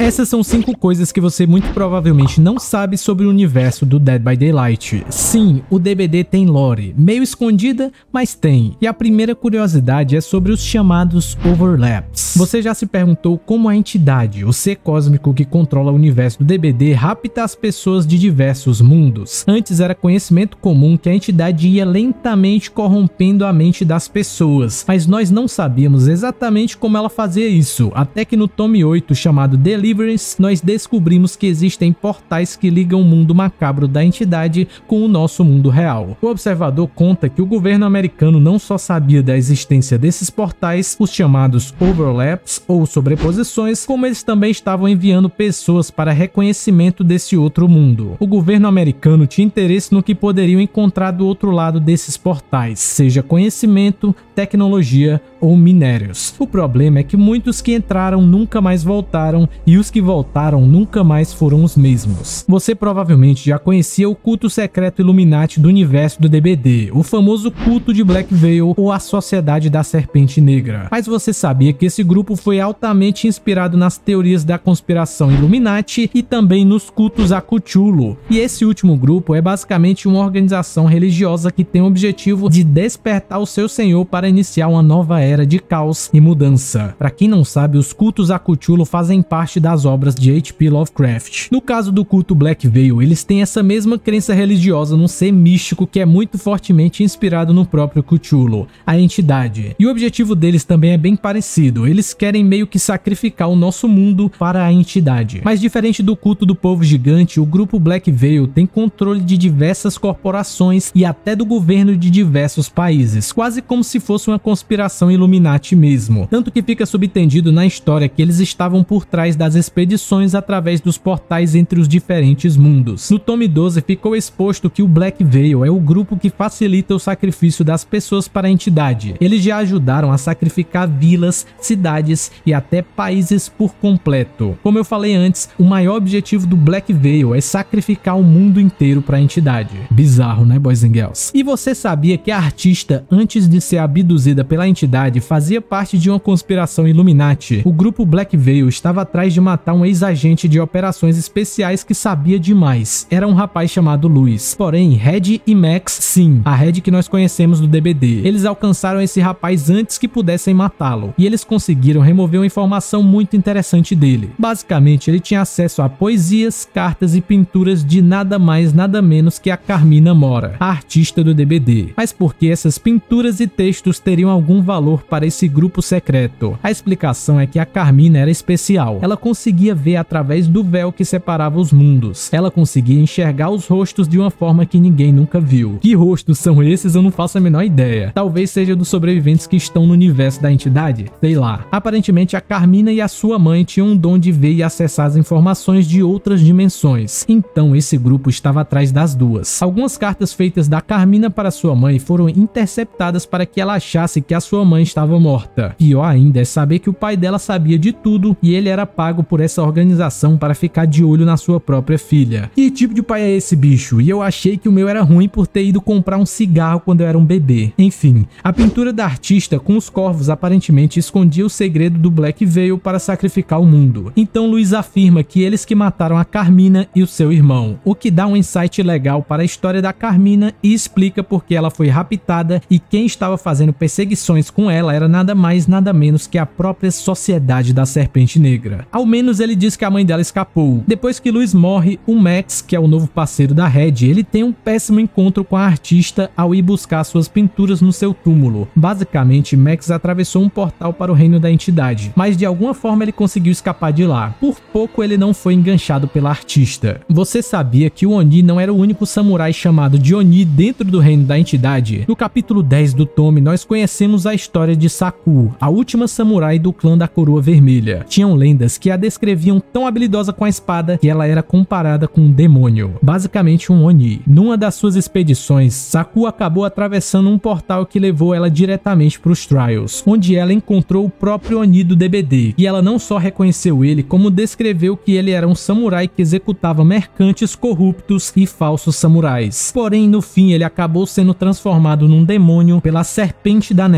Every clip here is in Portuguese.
Essas são 5 coisas que você muito provavelmente não sabe sobre o universo do Dead by Daylight. Sim, o DBD tem lore, meio escondida, mas tem. E a primeira curiosidade é sobre os chamados overlaps. Você já se perguntou como a entidade, o ser cósmico que controla o universo do DBD, rapta as pessoas de diversos mundos? Antes era conhecimento comum que a entidade ia lentamente corrompendo a mente das pessoas, mas nós não sabíamos exatamente como ela fazia isso, até que no tome 8, chamado Deliverance, nós descobrimos que existem portais que ligam o mundo macabro da entidade com o nosso mundo real. O observador conta que o governo americano não só sabia da existência desses portais, os chamados overlaps ou sobreposições, como eles também estavam enviando pessoas para reconhecimento desse outro mundo. O governo americano tinha interesse no que poderiam encontrar do outro lado desses portais, seja conhecimento, tecnologia ou minérios. O problema é que muitos que entraram nunca mais voltaram e os que voltaram nunca mais foram os mesmos. Você provavelmente já conhecia o culto secreto Illuminati do universo do DBD, o famoso culto de Black Veil ou a Sociedade da Serpente Negra. Mas você sabia que esse grupo foi altamente inspirado nas teorias da conspiração Illuminati e também nos cultos a Cthulhu? E esse último grupo é basicamente uma organização religiosa que tem o objetivo de despertar o seu senhor para iniciar uma nova era de caos e mudança. Para quem não sabe, os cultos a Cthulhu fazem parte das obras de H.P. Lovecraft. No caso do culto Black Veil, eles têm essa mesma crença religiosa num ser místico que é muito fortemente inspirado no próprio Cthulhu, a entidade. E o objetivo deles também é bem parecido, eles querem meio que sacrificar o nosso mundo para a entidade. Mas diferente do culto do povo gigante, o grupo Black Veil tem controle de diversas corporações e até do governo de diversos países, quase como se fosse uma conspiração Illuminati mesmo. Tanto que fica subentendido na história que eles estavam por trás das expedições através dos portais entre os diferentes mundos. No tome 12 ficou exposto que o Black Veil é o grupo que facilita o sacrifício das pessoas para a entidade. Eles já ajudaram a sacrificar vilas, cidades e até países por completo. Como eu falei antes, o maior objetivo do Black Veil é sacrificar o mundo inteiro para a entidade. Bizarro, né, boys and girls? E você sabia que a artista, antes de ser abduzida pela entidade, fazia parte de uma conspiração Illuminati? O grupo Black Veil estava atrás de matar um ex-agente de operações especiais que sabia demais. Era um rapaz chamado Luis. Porém, Red e Max, sim, a Red que nós conhecemos do DBD, eles alcançaram esse rapaz antes que pudessem matá-lo. E eles conseguiram remover uma informação muito interessante dele. Basicamente, ele tinha acesso a poesias, cartas e pinturas de nada mais, nada menos que a Carmina Mora, a artista do DBD. Mas por que essas pinturas e textos teriam algum valor para esse grupo secreto? A explicação é que a Carmina era especial. Ela conseguia ver através do véu que separava os mundos. Ela conseguia enxergar os rostos de uma forma que ninguém nunca viu. Que rostos são esses? Eu não faço a menor ideia. Talvez seja dos sobreviventes que estão no universo da entidade? Sei lá. Aparentemente a Carmina e a sua mãe tinham um dom de ver e acessar as informações de outras dimensões. Então esse grupo estava atrás das duas. Algumas cartas feitas da Carmina para sua mãe foram interceptadas para que ela achasse que a sua mãe estava morta. Pior ainda é saber que o pai dela sabia de tudo e ele era pago por essa organização para ficar de olho na sua própria filha. Que tipo de pai é esse, bicho? E eu achei que o meu era ruim por ter ido comprar um cigarro quando eu era um bebê. Enfim, a pintura da artista com os corvos aparentemente escondia o segredo do Black Veil para sacrificar o mundo. Então Luis afirma que eles que mataram a Carmina e o seu irmão, o que dá um insight legal para a história da Carmina e explica por que ela foi raptada e quem estava fazendo perseguições com ela era nada mais nada menos que a própria Sociedade da Serpente Negra. Ao menos ele diz que a mãe dela escapou. Depois que Luis morre, o Max, que é o novo parceiro da Red, ele tem um péssimo encontro com a artista ao ir buscar suas pinturas no seu túmulo. Basicamente, Max atravessou um portal para o reino da entidade, mas de alguma forma ele conseguiu escapar de lá. Por pouco ele não foi enganchado pela artista. Você sabia que o Oni não era o único samurai chamado de Oni dentro do reino da entidade? No capítulo 10 do tome, nós conhecemos a história de Saku, a última samurai do clã da Coroa Vermelha. Tinham lendas que a descreviam tão habilidosa com a espada que ela era comparada com um demônio, basicamente um Oni. Numa das suas expedições, Saku acabou atravessando um portal que levou ela diretamente para os Trials, onde ela encontrou o próprio Oni do DBD, e ela não só reconheceu ele, como descreveu que ele era um samurai que executava mercantes corruptos e falsos samurais. Porém, no fim, ele acabou sendo transformado num demônio pela Serpente da Névoa Negra.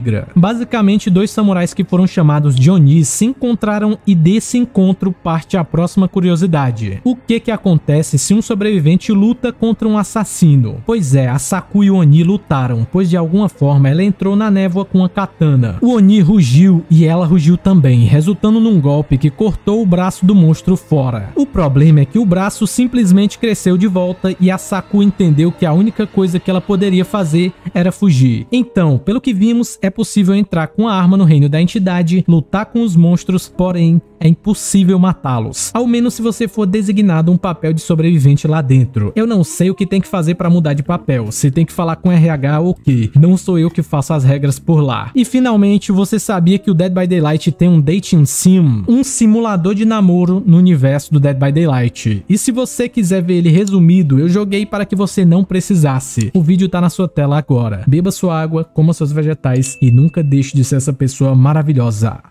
negra. Basicamente, dois samurais que foram chamados de Oni se encontraram e desse encontro parte a próxima curiosidade. O que acontece se um sobrevivente luta contra um assassino? Pois é, a Saku e o Oni lutaram, pois de alguma forma ela entrou na névoa com a katana. O Oni rugiu e ela rugiu também, resultando num golpe que cortou o braço do monstro fora. O problema é que o braço simplesmente cresceu de volta e a Saku entendeu que a única coisa que ela poderia fazer era fugir. Então, pelo que vimos, é possível entrar com a arma no reino da entidade, lutar com os monstros, porém é impossível matá-los, ao menos se você for designado um papel de sobrevivente lá dentro. Eu não sei o que tem que fazer para mudar de papel, se tem que falar com RH ou o que, não sou eu que faço as regras por lá. E finalmente, você sabia que o Dead by Daylight tem um dating sim, um simulador de namoro no universo do Dead by Daylight. E se você quiser ver ele resumido, eu joguei para que você não precisasse. O vídeo tá na sua tela agora. Beba sua água, coma seus vegetais e nunca deixe de ser essa pessoa maravilhosa.